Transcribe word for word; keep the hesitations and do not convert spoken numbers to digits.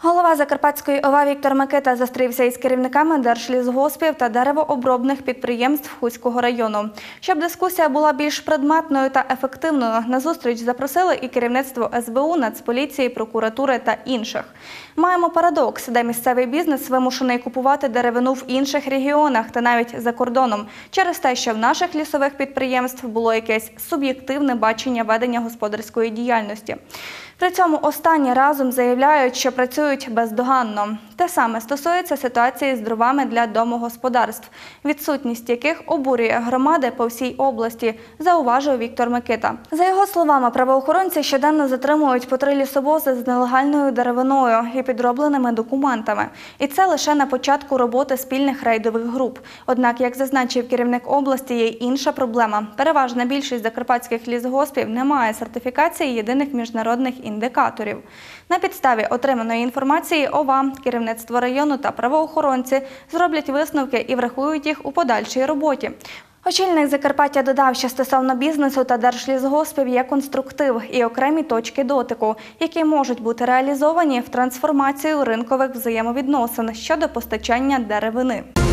Голова Закарпатської ОВА Віктор Микита зустрівся із керівниками держлісгоспів та деревообробних підприємств Хуського району. Щоб дискусія була більш предметною та ефективною, на зустріч запросили і керівництво ес бе у, Нацполіції, прокуратури та інших. Маємо парадокс, де місцевий бізнес вимушений купувати деревину в інших регіонах та навіть за кордоном, через те, що в наших лісових підприємств було якесь суб'єктивне бачення ведення господарської діяльності. При цьому останні разом заявляють, що працюють бездоганно. Те саме стосується ситуації з дровами для домогосподарств, відсутність яких обурює громади по всій області, зауважив Віктор Микита. За його словами, правоохоронці щоденно затримують по три лісовози з нелегальною деревиною і підробленими документами. І це лише на початку роботи спільних рейдових груп. Однак, як зазначив керівник області, є й інша проблема. Переважна більшість закарпатських лісгоспів не має сертифікації єдиних міжнародних індикаторів. На підставі отриманої інформації ОВА, керівництво району та правоохоронці зроблять висновки і врахують їх у подальшій роботі. Очільник Закарпаття додав, що стосовно бізнесу та держлісгоспів є конструктив і окремі точки дотику, які можуть бути реалізовані в трансформацію ринкових взаємовідносин щодо постачання деревини.